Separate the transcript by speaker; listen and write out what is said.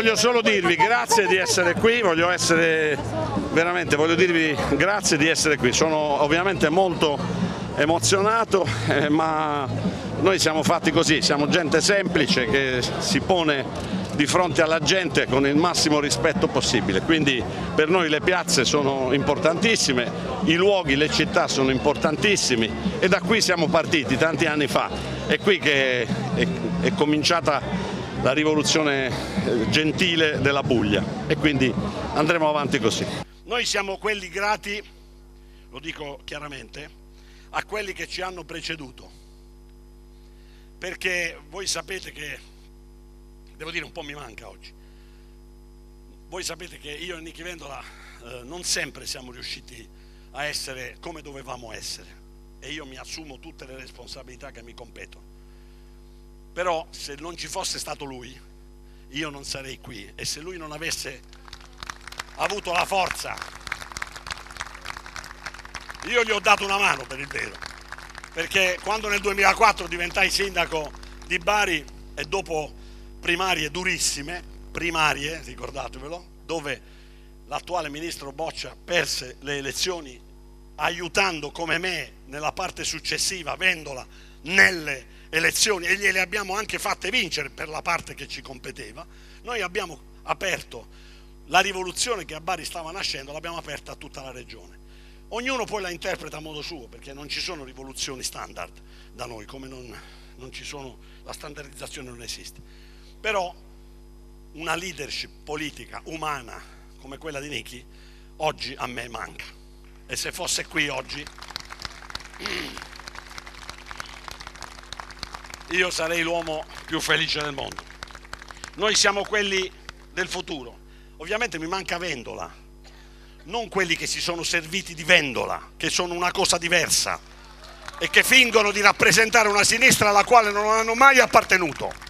Speaker 1: voglio solo dirvi grazie di essere qui, voglio dirvi grazie di essere qui. Sono ovviamente molto emozionato, ma noi siamo fatti così, siamo gente semplice che si pone di fronte alla gente con il massimo rispetto possibile, quindi per noi le piazze sono importantissime, i luoghi, le città sono importantissimi e da qui siamo partiti tanti anni fa. È qui che è cominciata la rivoluzione gentile della Puglia e quindi andremo avanti così. Noi siamo quelli grati, lo dico chiaramente, a quelli che ci hanno preceduto, perché voi sapete che, devo dire un po' mi manca oggi, voi sapete che io e Nichi Vendola non sempre siamo riusciti a essere come dovevamo essere e io mi assumo tutte le responsabilità che mi competono, però se non ci fosse stato lui io non sarei qui e se lui non avesse avuto la forza, io gli ho dato una mano per il vero, perché quando nel 2004 diventai sindaco di Bari e dopo primarie durissime, ricordatevelo, dove l'attuale ministro Boccia perse le elezioni aiutando come me nella parte successiva Vendola nelle elezioni e gliele abbiamo anche fatte vincere per la parte che ci competeva, noi abbiamo aperto la rivoluzione che a Bari stava nascendo, l'abbiamo aperta a tutta la regione. Ognuno poi la interpreta a modo suo, perché non ci sono rivoluzioni standard da noi, come non ci sono, la standardizzazione non esiste. Però una leadership politica umana come quella di Nichi oggi a me manca. E se fosse qui oggi io sarei l'uomo più felice del mondo. Noi siamo quelli del futuro. Ovviamente mi manca Vendola, non quelli che si sono serviti di Vendola, che sono una cosa diversa e che fingono di rappresentare una sinistra alla quale non hanno mai appartenuto.